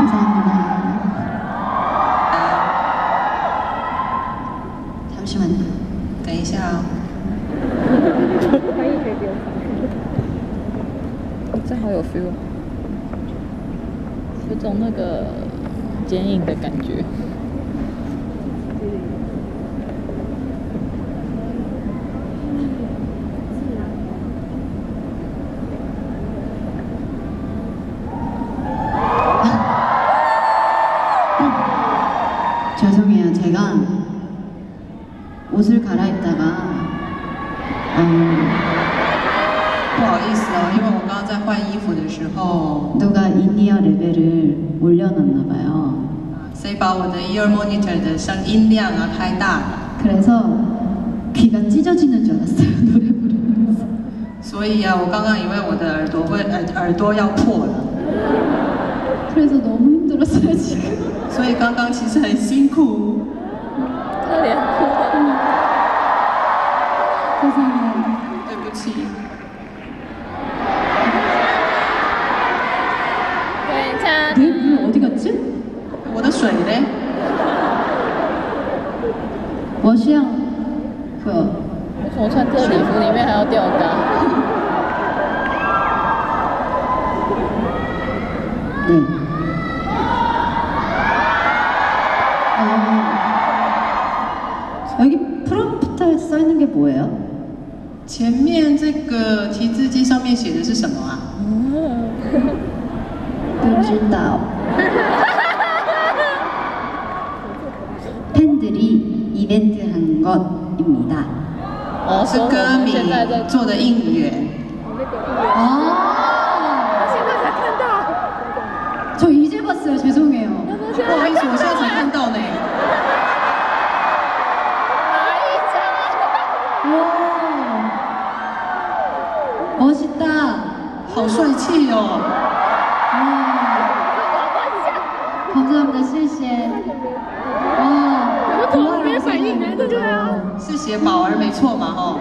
감사합니다. 잠시만요. 等一下哦。 这好有 feel， 有种那个剪影的感觉。 죄송해요. 제가 옷을 갈아입다가 不好意思哦，因为我刚刚在换衣服的时候， 누가 인이어 레벨을 올려놨나 봐요. 谁把我的 ear monitor 的音量啊开大了， 그래서 귀가 찢어지는 줄 알았어요. 노래 부르면서. 所以啊，我刚刚以为我的耳朵要破了， 그래서 너무 힘들었어요 지금. 所以刚刚其实很辛苦。 他连哭都。 죄송해요. 对不起。 괜찮아. 내 물 어디 갔지? 我的水嘞？ 我需要그 为什么穿这个礼服里面还要吊嘎？ 네. 여기 프롬프트에 써 있는 게 뭐예요? 前面这个提字机上面写的是什么啊？ 不知道. 팬들이 이벤트 한 것입니다. 是歌迷做的应援。 现在才看到。 저 이제 봤어요. 죄송해요. 不好意思，我现在才看到呢。 와, 멋있다. 好帅气哦！ 감사합니다. 谢谢. 와, 没反应，对对啊。 是写宝儿没错嘛？哦。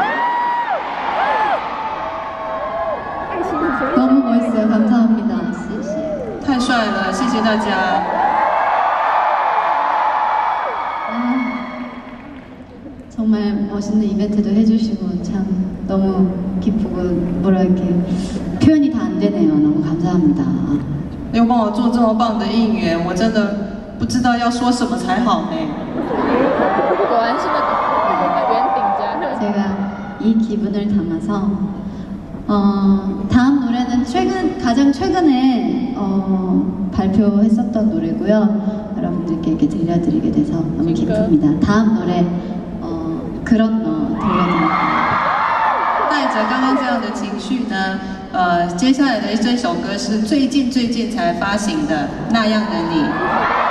너무 멋있어요. 감사합니다. 谢谢. 太帅了，谢谢大家。 정말 멋있는 이벤트도 해주시고 참 너무 기쁘고 뭐라 이렇게 표현이 다 안 되네요. 너무 감사합니다. 又帮我做这么棒的应援，我真的不知道要说什么才好呢。 果然是那个圆顶家。 제가 이 기분을 담아서 다음 노래는 가장 최근에 발표했었던 노래고요. 여러분들께 이렇게 들려드리게 돼서 너무 기쁩니다. 다음 노래 그런 너 들려드릴게요. 带着刚刚这样的情绪呢，接下来的这首歌是最近才发行的《那样的你》。